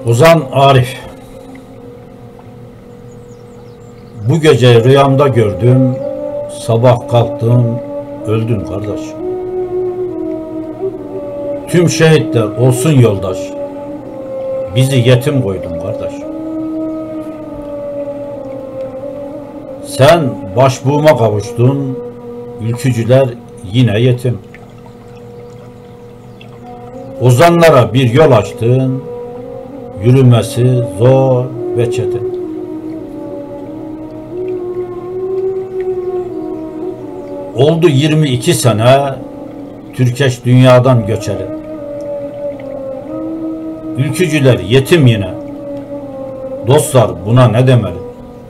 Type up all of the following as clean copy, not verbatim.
Ozan Arif. Bu gece rüyamda gördüm, sabah kalktım, öldün kardeş. Tüm şehitler olsun yoldaş, bizi yetim koydun kardeş. Sen başbuğuma kavuştun, ülkücüler yine yetim. Ozanlara bir yol açtın, yürümesi zor ve çetin. Oldu 22 sene Türkeş dünyadan göçeli. Ülkücüler yetim yine. Dostlar buna ne demeli?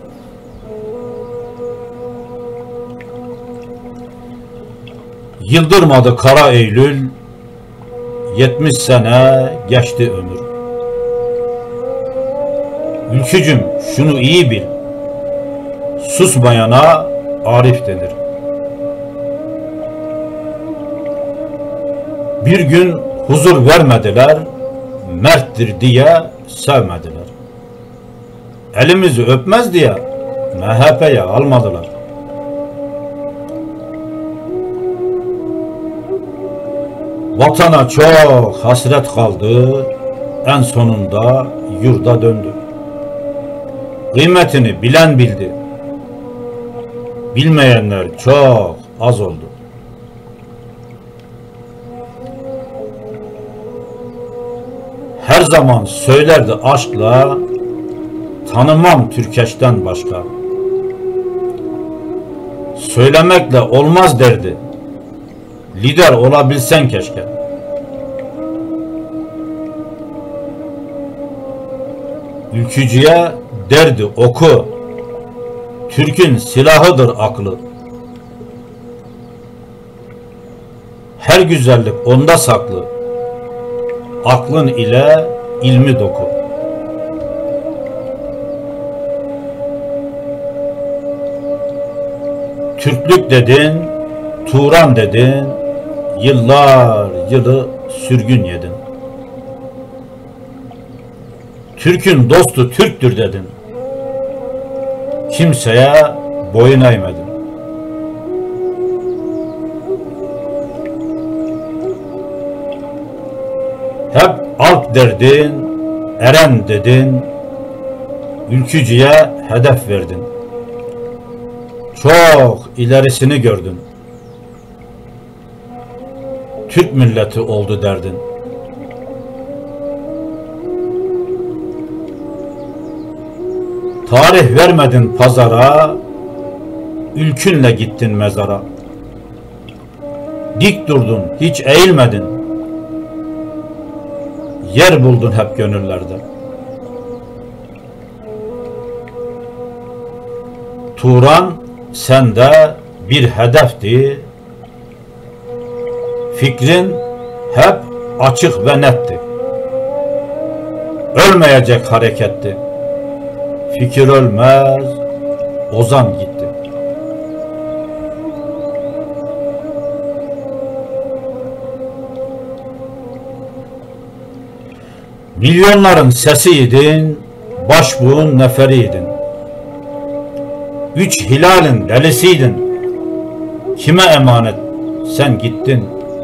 Yıldırmadı kara Eylül, 70 sene geçti ömür. Ülkücüm şunu iyi bil, susmayana Arif denir. Bir gün huzur vermediler, merttir diye sevmediler. Elimizi öpmez diye MHP'ye almadılar. Vatana çok hasret kaldı, en sonunda yurda döndü. Kıymetini bilen bildi, bilmeyenler çok az oldu. Her zaman söylerdi aşkla, tanımam Türkeş'ten başka. Söylemekle olmaz derdi, lider olabilsen keşke. Ülkücüye derdi oku, Türk'ün silahıdır aklı. Her güzellik onda saklı, aklın ile ilmi doku. Türklük dedin, Turan dedin, yıllar yılı sürgün yedin. Türk'ün dostu Türk'tür dedin, kimseye boyun eğmedin. Hep alp derdin, eren dedin, ülkücüye hedef verdin. Çok ilerisini gördün, Türk milleti oldu derdin. Tarih vermedin pazara, ülkünle gittin mezara. Dik durdun, hiç eğilmedin, yer buldun hep gönüllerde. Turan sende bir hedefti, fikrin hep açık ve netti. Ölmeyecek hareketti, fikir ölmez, Ozan gitti. Milyonların sesiydin, başbuğun neferiydin. 3 hilalin delisiydin, kime emanet sen gittin.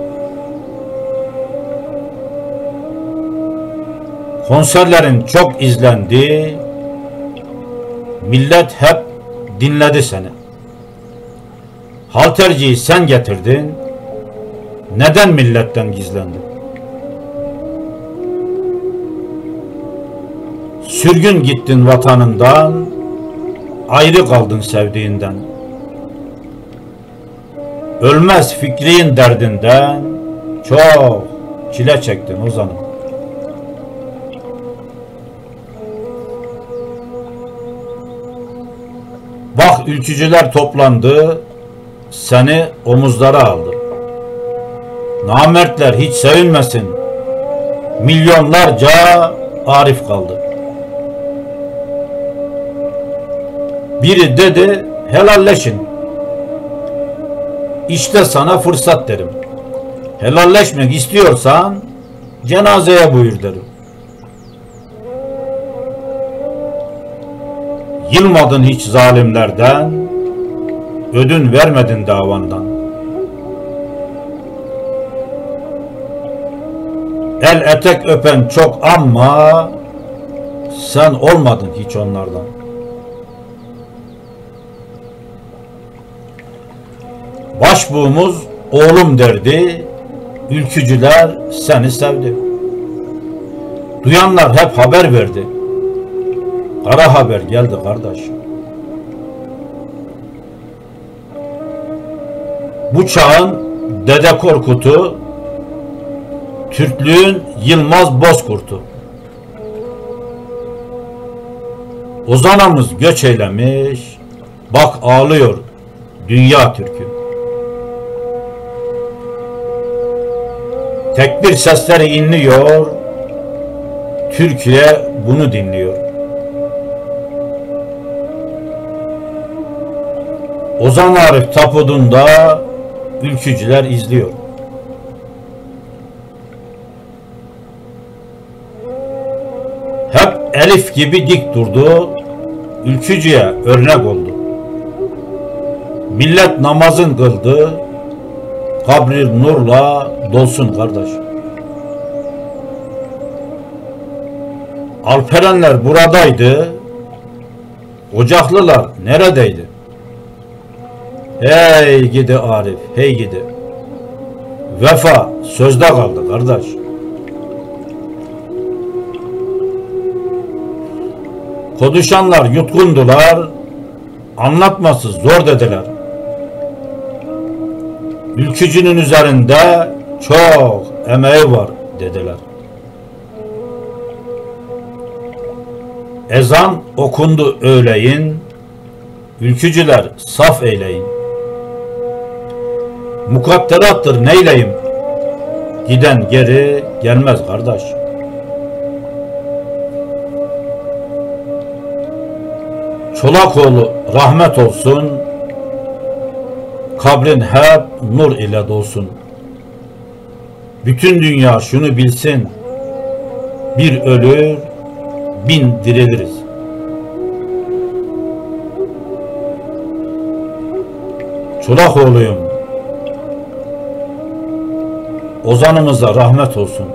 Konserlerin çok izlendi, millet hep dinledi seni. Halterciyi sen getirdin, neden milletten gizlendin? Sürgün gittin vatanından, ayrı kaldın sevdiğinden. Ölmez fikrin derdinden, çok çile çektin Ozan'ım. Bak ülkücüler toplandı, seni omuzlara aldı. Namertler hiç sevinmesin, milyonlarca Arif kaldı. Biri dedi helalleşin. İşte sana fırsat derim. Helalleşmek istiyorsan cenazeye buyur derim. Yılmadın hiç zalimlerden, ödün vermedin davandan. El etek öpen çok ama sen olmadın hiç onlardan. Başbuğumuz oğlum derdi, ülkücüler seni sevdi. Duyanlar hep haber verdi. Kara haber geldi kardeş. Bu çağın Dede Korkut'u, Türklüğün Yılmaz Bozkurt'u. Ozan anamız göç eylemiş, bak ağlıyor dünya Türk'ü. Tekbir sesleri inliyor, Türkiye bunu dinliyor. Ozan Arif tapudunda ülkücüler izliyor. Hep Elif gibi dik durdu, ülkücüye örnek oldu. Millet namazın kıldı, kabri nurla dolsun kardeş. Alperenler buradaydı, Ocaklılar neredeydi? Hey gidi Arif, hey gidi. Vefa sözde kaldı kardeş. Konuşanlar yutkundular, anlatması zor dediler. Ülkücünün üzerinde çok emeği var dediler. Ezan okundu öğleyin, ülkücüler saf eyleyin. Mukadderattır neyleyim, giden geri gelmez kardeş. Çolakoğlu rahmet olsun, kabrin hep nur ile dolsun. Bütün dünya şunu bilsin, bir ölür, bin diriliriz. Çolakoğlu'yum, ozanımıza rahmet olsun.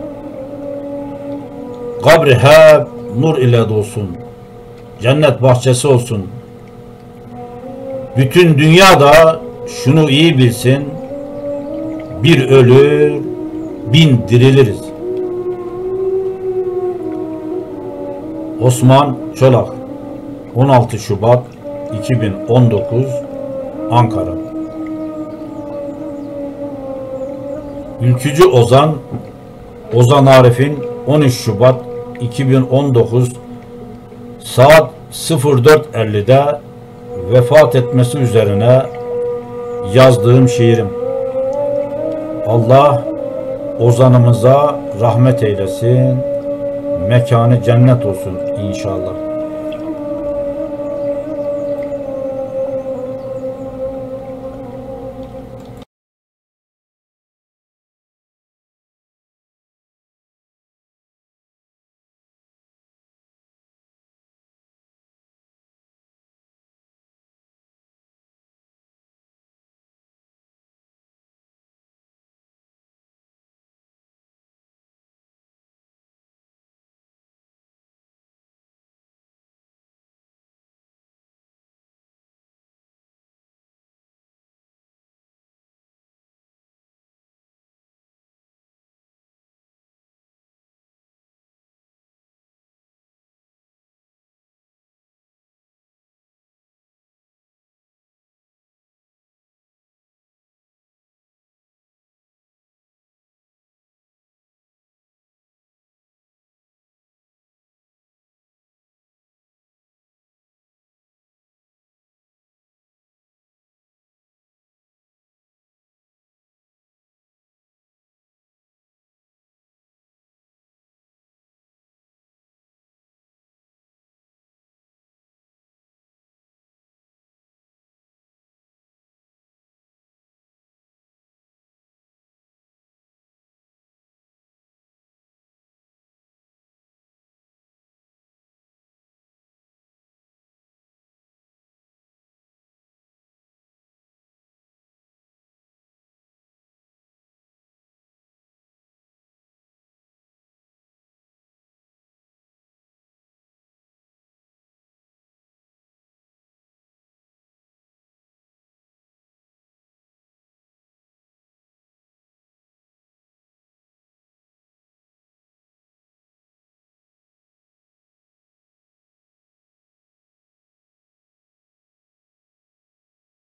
Kabri hep nur ile dolsun. Cennet bahçesi olsun. Bütün dünya da şunu iyi bilsin, bir ölür, bin diriliriz. Osman Çolak, 16 Şubat 2019, Ankara. Ülkücü Ozan, Ozan Arif'in 13 Şubat 2019 saat 04.50'de vefat etmesi üzerine yazdığım şiirim. Allah ozanımıza rahmet eylesin, mekanı cennet olsun inşallah.